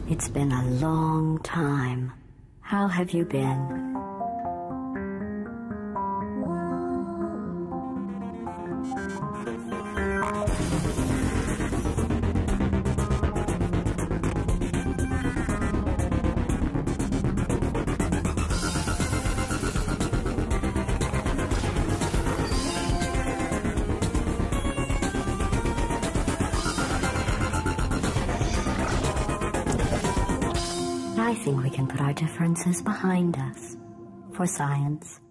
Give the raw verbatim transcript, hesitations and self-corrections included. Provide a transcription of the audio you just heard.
It's been a long time. How have you been? I think we can put our differences behind us. For science.